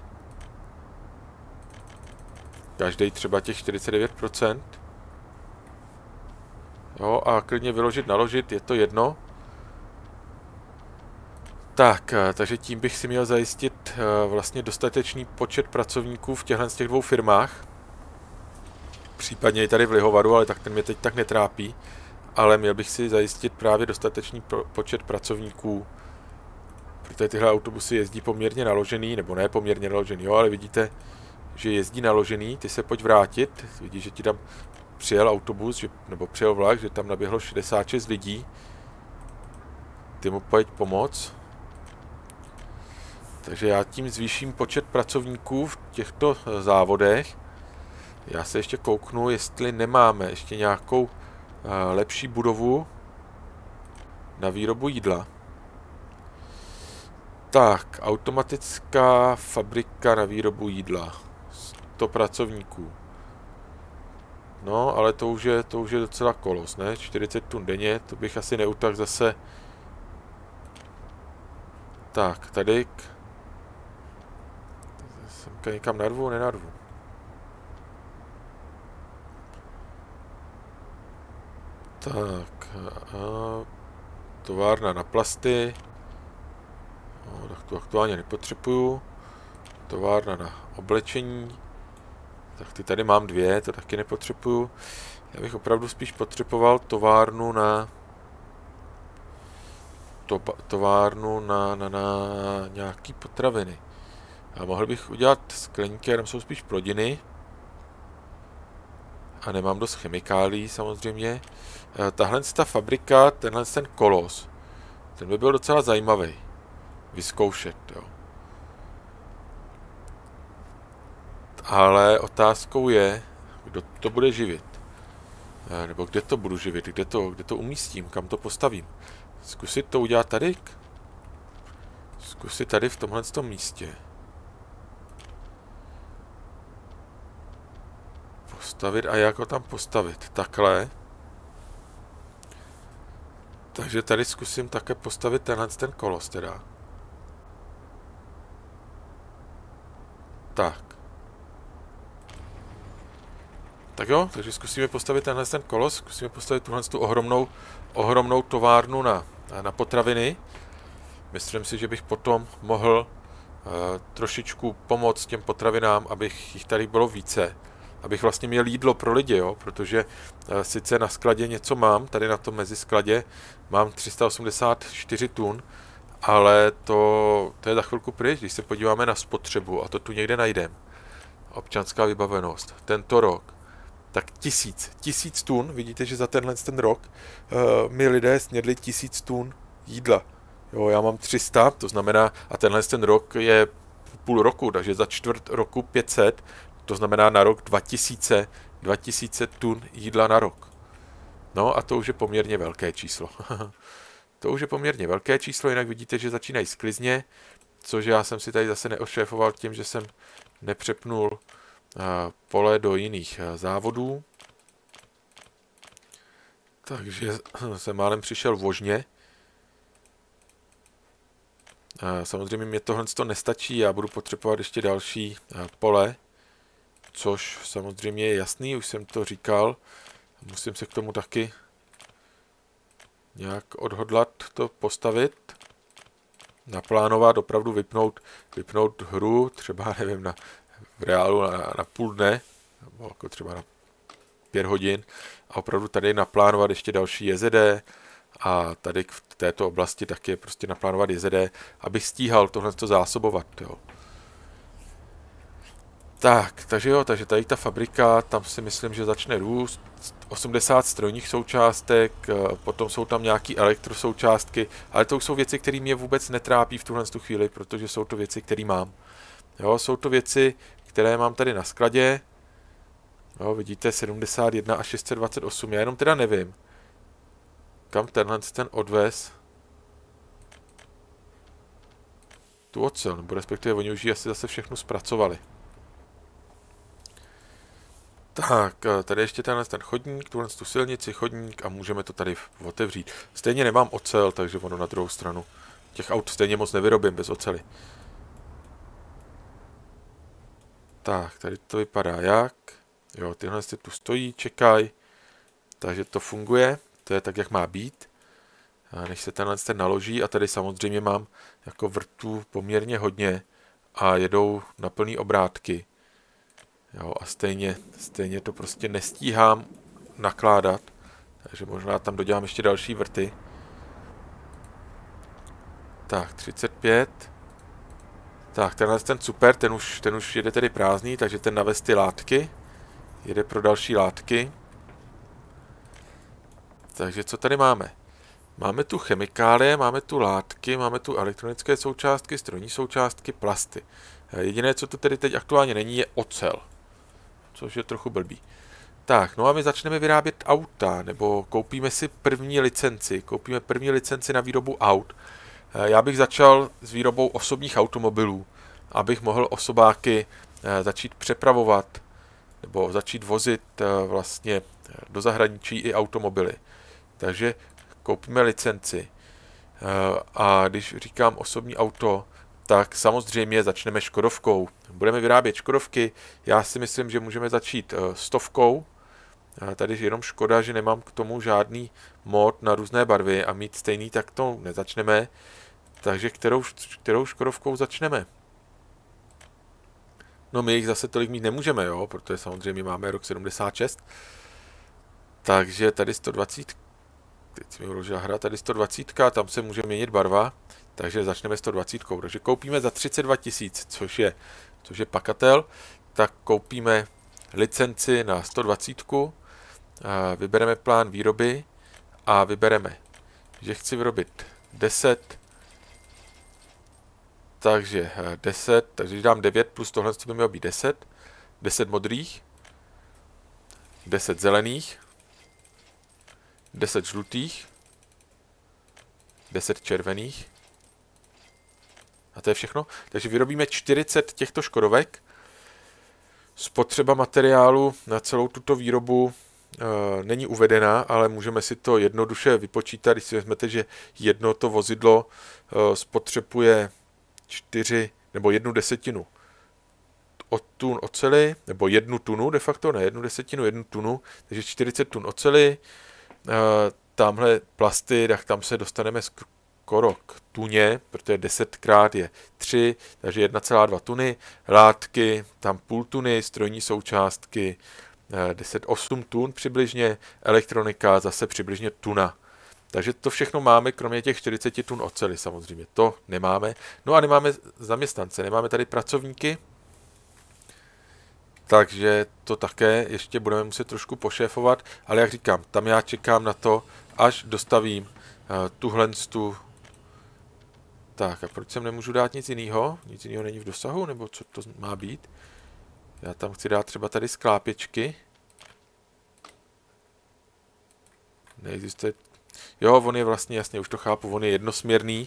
Každý třeba těch 49%. Jo, a klidně vyložit, naložit, je to jedno. Tak, takže tím bych si měl zajistit vlastně dostatečný počet pracovníků v těchto z těch dvou firmách. Případně i tady v Lihovaru, ale tak ten mě teď tak netrápí. Ale měl bych si zajistit právě dostatečný počet pracovníků. Protože tyhle autobusy jezdí poměrně naložený, nebo ne poměrně naložený, jo, ale vidíte, že jezdí naložený, ty se pojď vrátit. Vidíš, že ti tam přijel autobus, nebo přijel vlak, že tam naběhlo 66 lidí. Ty mu pojď pomoct. Takže já tím zvýším počet pracovníků v těchto závodech. Já se ještě kouknu, jestli nemáme ještě nějakou lepší budovu na výrobu jídla. Tak, automatická fabrika na výrobu jídla. 100 pracovníků. No, ale to už je docela kolos, ne? 40 tun denně, to bych asi neutak zase. Tak, tady teďka někam narvu, nenarvu. Tak, továrna na plasty. No, tak to aktuálně nepotřebuju. Továrna na oblečení. Tak ty tady mám 2, to taky nepotřebuju. Já bych opravdu spíš potřeboval továrnu na... továrnu na nějaký potraviny. A mohl bych udělat skleníky, tam jsou spíš plodiny. A nemám dost chemikálí samozřejmě. Tahle ta fabrika, tenhle ten kolos, ten by byl docela zajímavý vyzkoušet, jo. Ale otázkou je, kdo to bude živit. Nebo kde to budu živit, kde to umístím, kam to postavím. Zkusit to udělat tady. Zkusit tady v tomhle místě. Postavit a jak ho tam postavit. Takhle. Takže tady zkusím také postavit ten kolos teda. Tak. Tak jo, takže zkusíme postavit ten kolos, zkusíme postavit tuhle tu ohromnou továrnu na potraviny. Myslím si, že bych potom mohl trošičku pomoct těm potravinám, abych jich tady bylo více. Abych vlastně měl jídlo pro lidi, jo, protože sice na skladě něco mám, tady na tom meziskladě mám 384 tun, ale to je za chvilku pryč, když se podíváme na spotřebu, a to tu někde najdeme. Občanská vybavenost, tento rok. Tak 1000 tun, vidíte, že za ten rok mi lidé snědli 1000 tun jídla. Jo, já mám 300, to znamená, a ten rok je půl roku, takže za čtvrt roku 500, to znamená na rok 2000 tun jídla na rok. No a to už je poměrně velké číslo. To už je poměrně velké číslo, jinak vidíte, že začínají sklizně, což já jsem si tady zase neošéfoval tím, že jsem nepřepnul pole do jiných závodů. Takže jsem málem přišel vožně. Samozřejmě mě tohle nestačí, já budu potřebovat ještě další pole, což samozřejmě je jasný, už jsem to říkal. Musím se k tomu taky nějak odhodlat to postavit, naplánovat, opravdu vypnout hru, třeba nevím, v reálu na půl dne, nebo jako třeba na 5 hodin, a opravdu tady naplánovat ještě další JZD, a tady v této oblasti taky prostě naplánovat JZD, abych stíhal tohle zásobovat, jo. Tak, takže tady ta fabrika, tam si myslím, že začne růst, 80 strojních součástek, potom jsou tam nějaké elektrosoučástky, ale to už jsou věci, které mě vůbec netrápí v tuhle chvíli, protože jsou to věci, které mám. Jo, jsou to věci, které mám tady na skladě. Jo, vidíte, 71 a 628, já jenom teda nevím, kam ten odvez tu ocel, nebo respektive oni už ji asi zase všechno zpracovali. Tak, tady ještě ten chodník, tu silnici, chodník, a můžeme to tady otevřít. Stejně nemám ocel, takže ono na druhou stranu. Těch aut stejně moc nevyrobím bez oceli. Tak, tady to vypadá jak. Jo, tyhle tu stojí, čekají. Takže to funguje, to je tak, jak má být. A než se ten naloží, a tady samozřejmě mám jako vrtů poměrně hodně a jedou na plný obrátky. Jo, a stejně to prostě nestíhám nakládat, takže možná tam dodělám ještě další vrty. Tak, 35. Tak, ten super, ten už jede tedy prázdný, takže ten navez ty látky. Jede pro další látky. Takže co tady máme? Máme tu chemikálie, máme tu látky, máme tu elektronické součástky, strojní součástky, plasty. Jediné, co tu tedy teď aktuálně není, je ocel. Což je trochu blbý. Tak, no a my začneme vyrábět auta, nebo koupíme si první licenci. Koupíme první licenci na výrobu aut. Já bych začal s výrobou osobních automobilů, abych mohl osobáky začít přepravovat, nebo začít vozit vlastně do zahraničí i automobily. Takže koupíme licenci. A když říkám osobní auto, tak samozřejmě začneme Škodovkou. Budeme vyrábět Škodovky, já si myslím, že můžeme začít 100. Tady jenom škoda, že nemám k tomu žádný mod na různé barvy a mít stejný, tak to nezačneme. Takže kterou Škodovkou začneme? No my jich zase tolik mít nemůžeme, jo, protože samozřejmě máme rok 76. Takže tady 120, teď se mi uložila hra, tady 120, tam se může měnit barva, takže začneme 120. Takže koupíme za 32 000, což je pakatel, tak koupíme licenci na 120, vybereme plán výroby a vybereme, že chci vyrobit 10, takže 10, takže dám 9 plus tohle by mělo být 10, 10 modrých, 10 zelených, 10 žlutých, 10 červených. A to je všechno. Takže vyrobíme 40 těchto škodovek. Spotřeba materiálu na celou tuto výrobu není uvedená, ale můžeme si to jednoduše vypočítat, když si vezmete, že jedno to vozidlo spotřebuje 4 nebo 1/10 tun oceli, nebo 1 tunu de facto, ne 1/10, 1 tunu, takže 40 tun oceli. Tamhle plasty, tak tam se dostaneme skoro k tuně, protože 10x je 3, takže 1,2 tuny. Látky, tam půl tuny, strojní součástky, 8 tun přibližně, elektronika zase přibližně tuna. Takže to všechno máme, kromě těch 40 tun oceli samozřejmě. To nemáme. No a nemáme zaměstnance, nemáme tady pracovníky, takže to také ještě budeme muset trošku pošéfovat, ale jak říkám, tam já čekám na to, až dostavím tu. Tak a proč sem nemůžu dát nic jiného? Nic jiného není v dosahu, nebo co to má být? Já tam chci dát třeba tady sklápěčky. Neexistuje. Jo, on je vlastně, jasně, už to chápu, on je jednosměrný.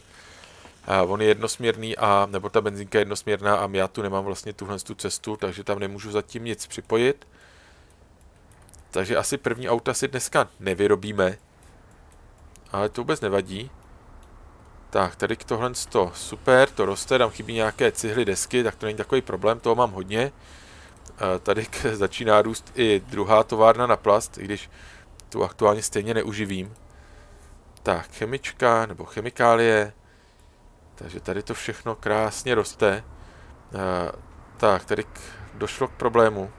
Nebo ta benzínka je jednosměrná a já tu nemám vlastně tuhle cestu, takže tam nemůžu zatím nic připojit. Takže asi první auta si dneska nevyrobíme. Ale to vůbec nevadí. Tak, tady k tohle super, to roste, tam chybí nějaké cihly, desky, tak to není takový problém, toho mám hodně. Tady začíná růst i druhá továrna na plast, i když tu aktuálně stejně neuživím. Tak, chemička nebo chemikálie. Takže tady to všechno krásně roste. Tak, tady došlo k problému.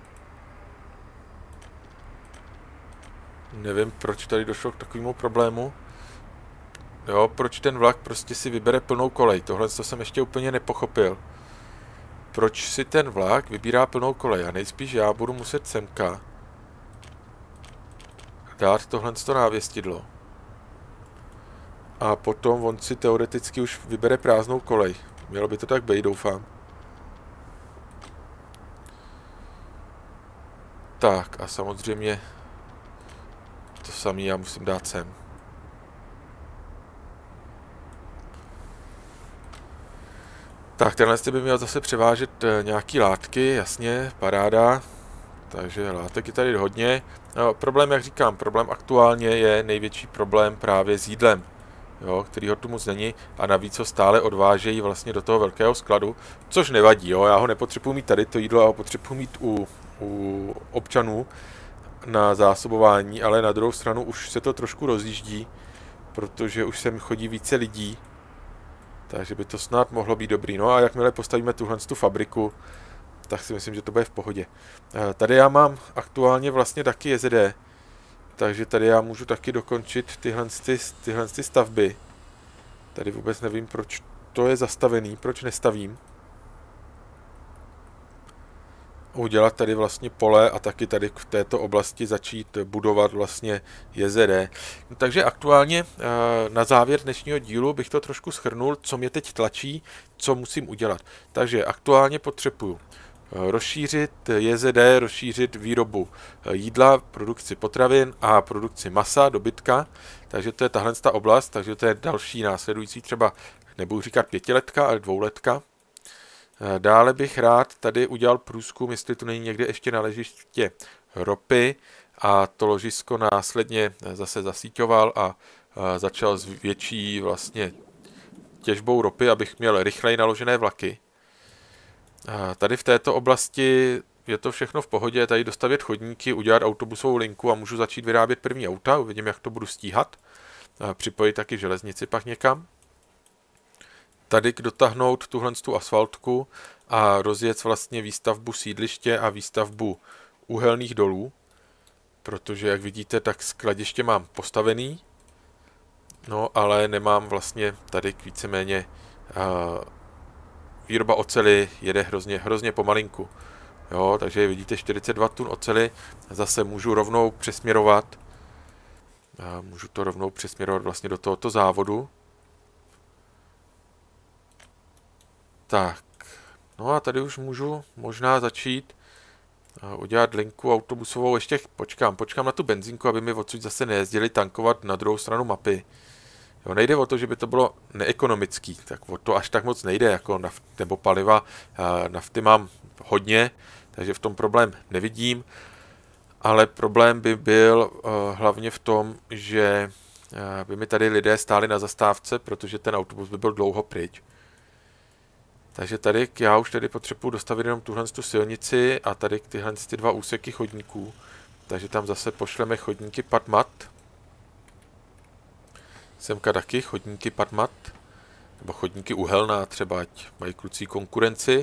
Nevím, proč tady došlo k takovému problému. Jo, proč ten vlak prostě si vybere plnou kolej. Tohle jsem ještě úplně nepochopil. Proč si ten vlak vybírá plnou kolej? A nejspíš já budu muset semka dát tohle návěstidlo. A potom on si teoreticky už vybere prázdnou kolej. Mělo by to tak být, doufám. Tak a samozřejmě to samé já musím dát sem. Tak, tenhle by měl zase převážet nějaký látky, jasně, paráda. Takže látek je tady hodně. No, problém, jak říkám, problém aktuálně je největší problém právě s jídlem, jo, kterýho tu moc není a navíc ho stále odvážejí vlastně do toho velkého skladu, což nevadí, jo, já ho nepotřebuji mít tady, to jídlo, já ho potřebuji mít u občanů na zásobování, ale na druhou stranu už se to trošku rozjíždí, protože už sem chodí více lidí, takže by to snad mohlo být dobrý. No a jakmile postavíme tu fabriku, tak si myslím, že to bude v pohodě. Tady já mám aktuálně vlastně taky JZD, takže tady já můžu taky dokončit tyhle stavby. Tady vůbec nevím, proč to je zastavený, proč nestavím. Udělat tady vlastně pole a taky tady v této oblasti začít budovat vlastně JZD. No, takže aktuálně na závěr dnešního dílu bych to trošku shrnul, co mě teď tlačí, co musím udělat. Takže aktuálně potřebuju rozšířit JZD, rozšířit výrobu jídla, produkci potravin a produkci masa, dobytka. Takže to je tahle oblast, takže to je další následující, třeba nebudu říkat 5letka, ale 2letka. Dále bych rád tady udělal průzkum, jestli tu není někde ještě na ležiště ropy a to ložisko následně zase zasíťoval a začal s větší vlastně těžbou ropy, abych měl rychleji naložené vlaky. A tady v této oblasti je to všechno v pohodě, tady dostavět chodníky, udělat autobusovou linku a můžu začít vyrábět první auta, uvidím, jak to budu stíhat. A připojit taky železnici pak někam. Tady dotáhnout tuhle asfaltku a rozjet vlastně výstavbu sídliště a výstavbu uhelných dolů, protože jak vidíte, tak skladiště mám postavený, no ale nemám vlastně tady víceméně výroba oceli jede hrozně pomalinku. Jo, takže vidíte 42 tun oceli, zase můžu rovnou přesměrovat. Můžu to rovnou přesměrovat vlastně do tohoto závodu. Tak, no a tady už můžu možná začít udělat linku autobusovou. Ještě počkám na tu benzínku, aby mi odsud zase nejezdili tankovat na druhou stranu mapy. Jo, nejde o to, že by to bylo neekonomický, tak o to až tak moc nejde, jako nebo paliva. Nafty mám hodně, takže v tom problém nevidím, ale problém by byl hlavně v tom, že by mi tady lidé stáli na zastávce, protože ten autobus by byl dlouho pryč. Takže tady já už tady potřebuji dostavit jenom tuhle silnici a tady tyhle dva úseky chodníků. Takže tam zase pošleme chodníky padmat. Semka taky chodníky padmat. Nebo chodníky uhelná třeba, ať mají kluci konkurenci.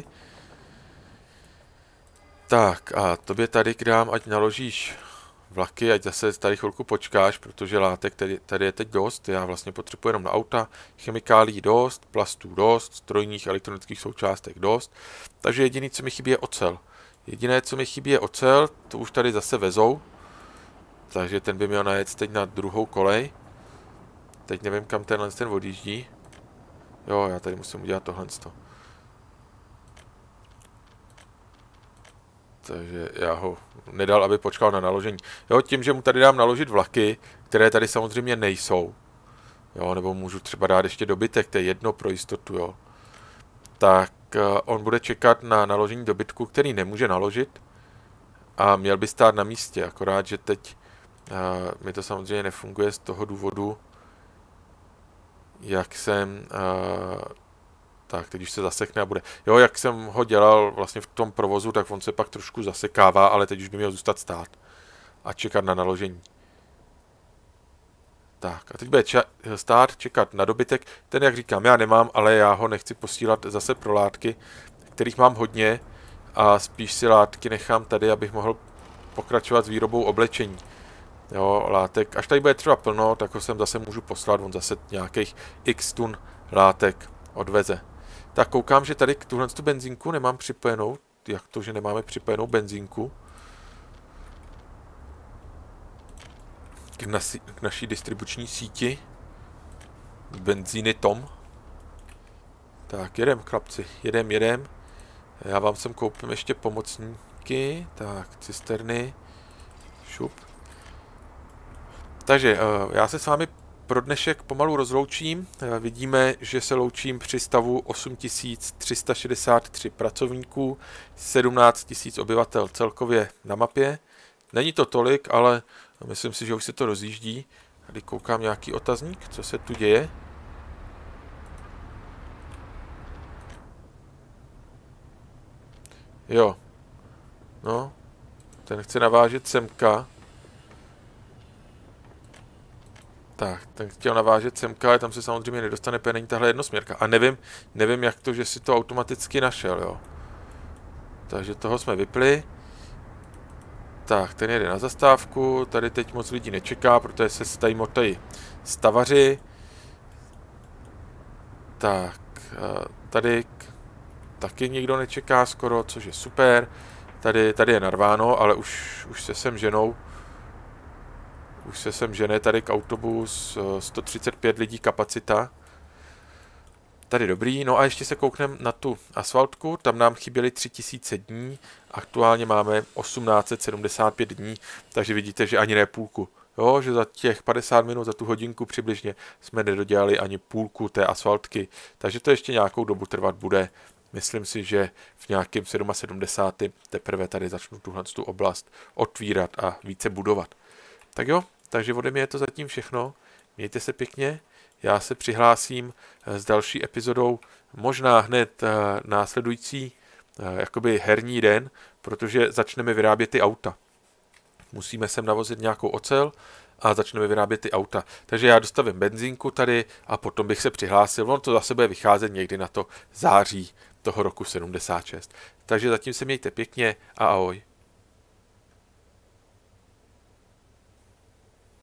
Tak a tobě tady dám, ať naložíš vlaky, ať zase tady chvilku počkáš, protože látek tady je teď dost. Já vlastně potřebuji jenom na auta, chemikálií dost, plastů dost, strojních elektronických součástek dost. Takže jediné, co mi chybí, je ocel. Jediné, co mi chybí, je ocel, to už tady zase vezou. Takže ten by měl najet teď na druhou kolej. Teď nevím, kam ten odjíždí. Jo, já tady musím udělat tohle. Takže já ho nedal, aby počkal na naložení. Jo, tím, že mu tady dám naložit vlaky, které tady samozřejmě nejsou. Jo, nebo můžu třeba dát ještě dobytek, to je jedno pro jistotu, jo. Tak on bude čekat na naložení dobytku, který nemůže naložit. A měl by stát na místě, akorát, že teď mi to samozřejmě nefunguje z toho důvodu, jak jsem... Tak, teď už se zasekne a bude. Jo, jak jsem ho dělal vlastně v tom provozu, tak on se pak trošku zasekává, ale teď už by měl zůstat stát a čekat na naložení. Tak, a teď bude stát, čekat na dobytek. Ten, jak říkám, já nemám, ale já ho nechci posílat zase pro látky, kterých mám hodně a spíš si látky nechám tady, abych mohl pokračovat s výrobou oblečení. Jo, látek. Až tady bude třeba plno, tak ho sem zase můžu poslat, on zase nějakých x tun látek odveze. Tak koukám, že tady tuhle benzínku nemám připojenou. Jak to, že nemáme připojenou benzínku? K naší distribuční síti. Benzíny Tom. Tak, jedem, chlapci. Jedem. Já vám sem koupím ještě pomocníky. Tak, cisterny. Šup. Takže já se s vámi pro dnešek pomalu rozloučím. Vidíme, že se loučím při stavu 8363 pracovníků, 17 000 obyvatel celkově na mapě. Není to tolik, ale myslím si, že už se to rozjíždí. Tady koukám nějaký otazník, co se tu děje. Jo. No, ten chce navážet semka. Tak, ten chtěl navážet semka, ale tam se samozřejmě nedostane, protože není tahle jednosměrka. A nevím, jak to, že si to automaticky našel, jo. Takže toho jsme vypli. Tak, ten jede na zastávku, tady teď moc lidí nečeká, protože se tady motají stavaři. Tak, tady taky nikdo nečeká skoro, což je super. Tady je narváno, ale už se sem ženou. Už se sem žene tady k autobus, 135 lidí kapacita. Tady dobrý, no a ještě se koukneme na tu asfaltku, tam nám chyběly 3000 dní, aktuálně máme 1875 dní, takže vidíte, že ani ne půlku. Jo, že za těch 50 minut, za tu hodinku přibližně jsme nedodělali ani půlku té asfaltky, takže to ještě nějakou dobu trvat bude. Myslím si, že v nějakém 77. teprve tady začnu tuhle oblast otvírat a více budovat. Tak jo, takže ode mě je to zatím všechno. Mějte se pěkně, já se přihlásím s další epizodou možná hned následující jakoby herní den, protože začneme vyrábět ty auta. Musíme sem navozit nějakou ocel a začneme vyrábět ty auta. Takže já dostavím benzínku tady a potom bych se přihlásil. On to zase bude vycházet někdy na to září toho roku 76. Takže zatím se mějte pěkně a ahoj.